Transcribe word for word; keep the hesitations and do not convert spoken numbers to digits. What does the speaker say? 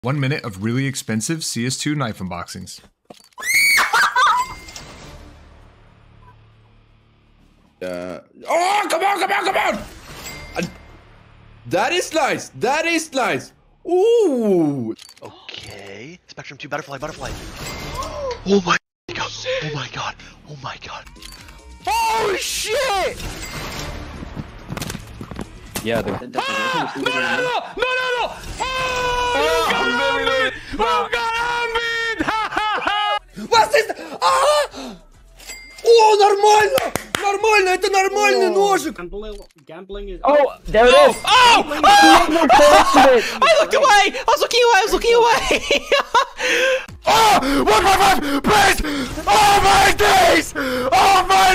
One minute of really expensive C S two knife unboxings. Uh, oh, come on, come on, come on! Uh, that is nice. That is nice. Ooh. Okay. Spectrum two, butterfly, butterfly. Oh my god. Oh my god. Oh my god. Oh shit! Yeah, the. Ah! No, no, no, no, no, no! Oh, you got me! Oh, God, Was ist? Ah! О, нормально! Нормально, это нормальный ножик! Gambling is. Oh, there it is! Oh! Oh! Oh! I looked away! I was looking away! I was looking away! Oh! one five five! Please! Oh my days! Oh my